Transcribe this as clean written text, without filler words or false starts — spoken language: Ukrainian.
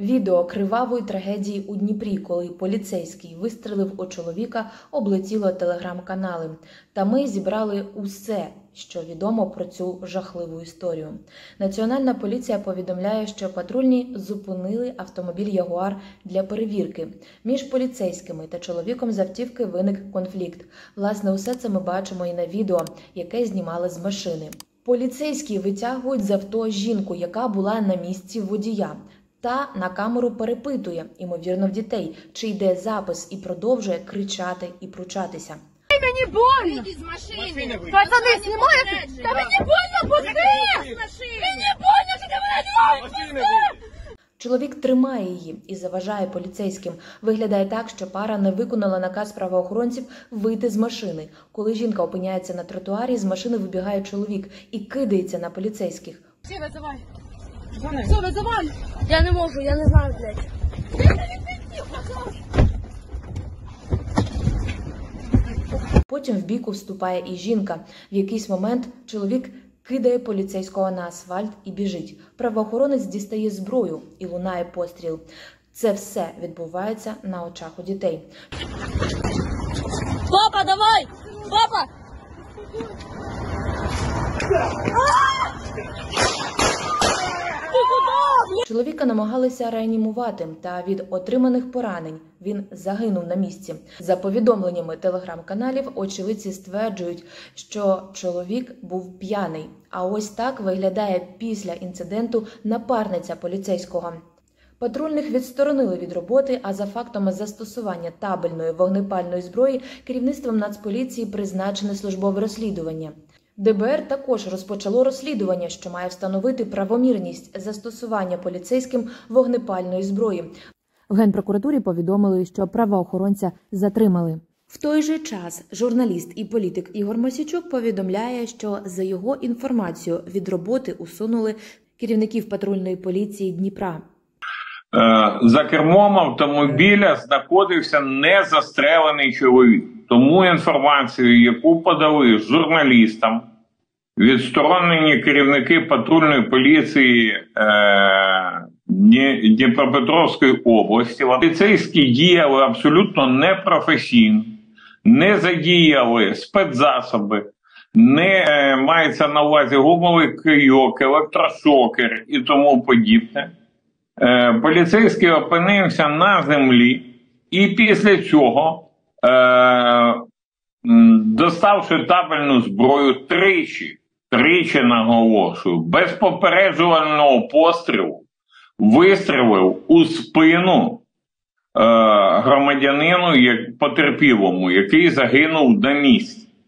Відео кривавої трагедії у Дніпрі, коли поліцейський вистрелив у чоловіка, облетіло телеграм-канали. Та ми зібрали усе, що відомо про цю жахливу історію. Національна поліція повідомляє, що патрульні зупинили автомобіль «Ягуар» для перевірки. Між поліцейськими та чоловіком з автівки виник конфлікт. Власне, усе це ми бачимо і на відео, яке знімали з машини. Поліцейські витягують з авто жінку, яка була на місці водія. Та на камеру перепитує, ймовірно, в дітей, чи йде запис, і продовжує кричати і пручатися. Мені больно! Вийдіть з машини! Пацани, знімаєте? Та мені больно, пусти! Мені больно, що ти мене діваєш! Чоловік тримає її і заважає поліцейським. Виглядає так, що пара не виконала наказ правоохоронців вийти з машини. Коли жінка опиняється на тротуарі, з машини вибігає чоловік і кидається на поліцейських. Всі визивай! Все, визивай! Я не можу, я не знаю, блядь. Потім в бійку вступає і жінка. В якийсь момент чоловік кидає поліцейського на асфальт і біжить. Правоохоронець дістає зброю і лунає постріл. Це все відбувається на очах у дітей. Папа, давай! Папа! Чоловіка намагалися реанімувати, та від отриманих поранень він загинув на місці. За повідомленнями телеграм-каналів, очевидці стверджують, що чоловік був п'яний. А ось так виглядає після інциденту напарниця поліцейського. Патрульних відсторонили від роботи, а за фактом застосування табельної вогнепальної зброї керівництвом Нацполіції призначене службове розслідування. ДБР також розпочало розслідування, що має встановити правомірність застосування поліцейським вогнепальної зброї. В Генпрокуратурі повідомили, що правоохоронця затримали. В той же час журналіст і політик Ігор Мосійчук повідомляє, що за його інформацією від роботи усунули керівників патрульної поліції Дніпра. За кермом автомобіля знаходився незастрелений чоловік. Тому інформацію, яку подали журналістам, відсторонені керівники патрульної поліції Дніпропетровської області, поліцейські діяли абсолютно непрофесійно, не задіяли спецзасоби, не мається на увазі гумовий кийок, електрошокер і тому подібне. Поліцейський опинився на землі і після цього, доставши табельну зброю тричі наголошую, без попереджувального пострілу, вистрілив у спину громадянину потерпілому, який загинув на місці.